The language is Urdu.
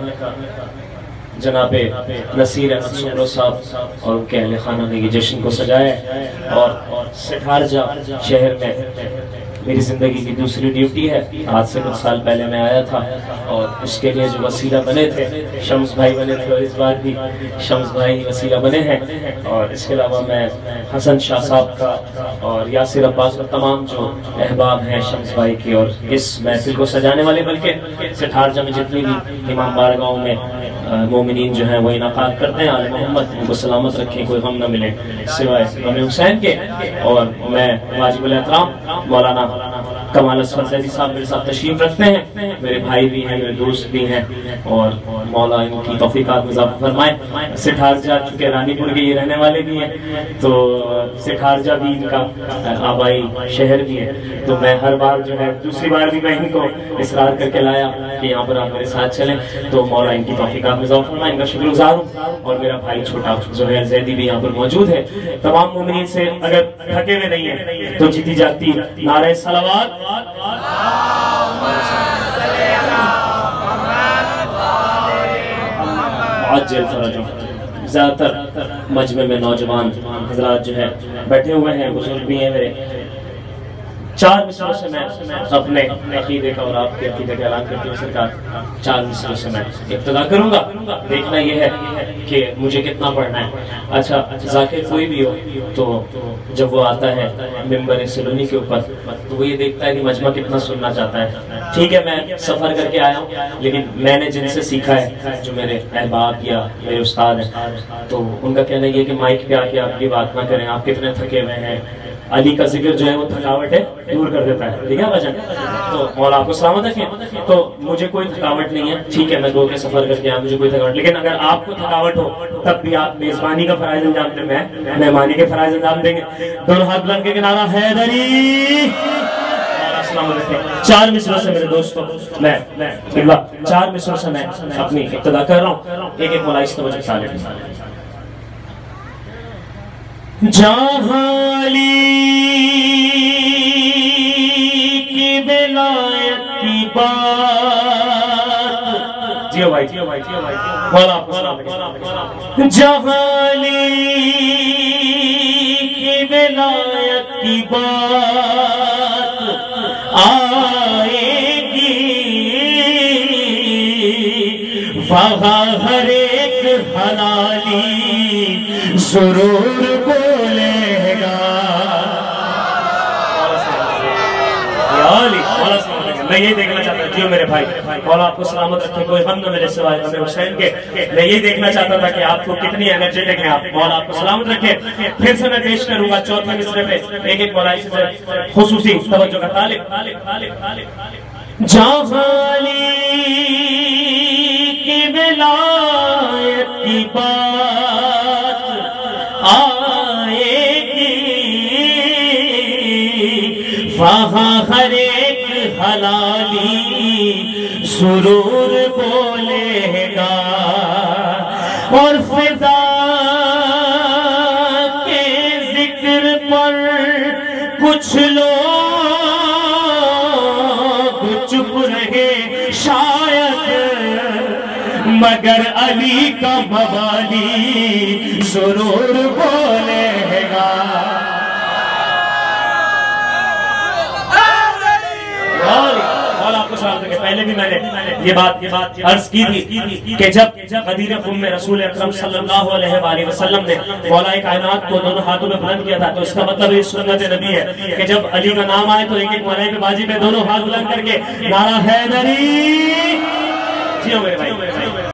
جناب نصیر احمد سمرو صاحب اور ان کے اہل خانہ نے یہ جشن کو سجایا ہے، اور سٹھارجہ شہر میں میری زندگی کی دوسری ڈیوٹی ہے۔ آج سے کچھ سال پہلے میں آیا تھا، اور اس کے لیے جو وسیلہ بنے تھے شمس بھائی بنے تھے، اور اس بار بھی شمس بھائی وسیلہ بنے ہیں، اور اس کے علاوہ میں حسن شاہ صاحب کا اور یاسر عباس کا تمام جو احباب ہیں شمس بھائی کی اور اس محفل کو سجانے والے، بلکہ سٹھارجہ میں جتنی بھی امام بارگاہوں میں مومنین جو ہیں وہ انعقاد کرتے ہیں، آل محمد ان کو سلامت رکھیں، کوئی غم نہ ملے سوائے غم حسین کے۔ اور میں واجب الاحترام مولانا کمال اصفر زیدی صاحب میرے ساتھ تشریف رکھتے ہیں، میرے بھائی بھی ہیں، میرے دوست بھی ہیں، اور مولا ان کی توفیقات میں اضافہ فرمائے۔ سٹھارجہ چونکہ رانی پور کے یہ رہنے والے بھی ہیں، تو سٹھارجہ بھی ان کا آبائی شہر بھی ہے، تو میں ہر بار جو ہے دوسری بار بھی میں ان کو اصرار کر کے لایا کہ یہاں پر آپ میرے ساتھ چلیں، تو مولا ان کی توفیقات میں اضافہ فرمائے، ان کا شکر گزار ہوں۔ اور میرا بھائی چھوٹا زہیر زیدی بھی یہاں پر موجود ہے۔ تمام مومنین سے اگر تھکے ہوئے نہیں ہیں تو جیتی جاتی نعرہ صلوات، عجل فرجوں۔ زیادہ تر مجمع میں نوجوان حضرات جو ہے بیٹھے ہوئے ہیں، بزرگ بھی ہیں میرے۔ 4 مصروں سے میں اپنے عقیدے کا اور آپ کے عقیدے کا اعلان کرتی ہوں سرکار، 4 مصروں سے میں ابتدا کروں گا۔ دیکھنا یہ ہے کہ مجھے کتنا پڑھنا ہے۔ اچھا، ذاکر کوئی بھی ہو تو جب وہ آتا ہے ممبر سلونی کے اوپر تو وہ یہ دیکھتا ہے کہ مجمع کتنا سننا چاہتا ہے۔ ٹھیک ہے، میں سفر کر کے آیا ہوں، لیکن میں نے جن سے سیکھا ہے، جو میرے احباب یا میرے استاد ہیں، تو ان کا کہنا یہ ہے کہ مائک پہ آ کے آپ کی بات نہ کریں، آپ کتنے تھکے ہوئے ہیں۔ علی کا ذکر جو ہے وہ تھکاوٹ ہے دور کر دیتا ہے، ٹھیک ہے بھجن؟ تو مولا آپ کو سلامت رکھیں۔ تو مجھے کوئی تھکاوٹ نہیں ہے، ٹھیک ہے، میں 2 کے سفر کر کے آیا، مجھے کوئی تھکاوٹ، لیکن اگر آپ کو تھکاوٹ ہو تب بھی آپ میزبانی کا فرائض انجام دیں، میں مہمانی کے فرائض انجام دیں گے۔ دونوں ہاتھ بلند کے نعرہ حیدری، سلامت رکھیں۔ 4 مصروں سے میرے دوستوں میں 4 مصروں سے میں اپنی ابتدا کر رہا ہوں، ایک ایک مولا اس توجہ سالے۔ جہاں علی کی ولایت کی بات، جیو بھائی جیو بھائی جیو بھائی، جہاں علی کی ولایت کی بات آئے گی، وہاں ہر ایک حلالی ضرور بولے گا۔ میں یہ دیکھنا چاہتا تھا، جیو میرے بھائی، مولا آپ کو سلامت رکھے، کوئی غم نہ ملے سوائے غم حسین کے۔ میں یہ دیکھنا چاہتا تھا کہ آپ کو کتنی انرجیٹک ہیں آپ، مولا آپ کو سلامت رکھے۔ پھر سے میں پیش کروں گا 4تھے مصرے پہ ایک ایک مولا اس سے خصوصی توجہ کا طالب۔ جہاں علی کی ولایت کی بات آئے گی، وہاں ہر ایک حلالی ضرور بولے گا، اور فدا کے ذکر پر کچھ لوگ چپ رہے شاید، مگر علی کا موالی ضرور بولے گا۔ پہلے بھی میں نے یہ بات عرض کی تھی کہ جب غدیر خم رسول اکرم صلی اللہ علیہ وآلہ وسلم نے مولا کائنات کو دونوں ہاتھوں میں بلند کیا تھا، تو اس کا مطلب یہ سنت نبی ہے کہ جب علی کا نام آئے تو ایک ایک مولا پہ باجی پہ دونوں ہاتھ بلند کر کے نعرہ حیدری، جیو میرے بھائی،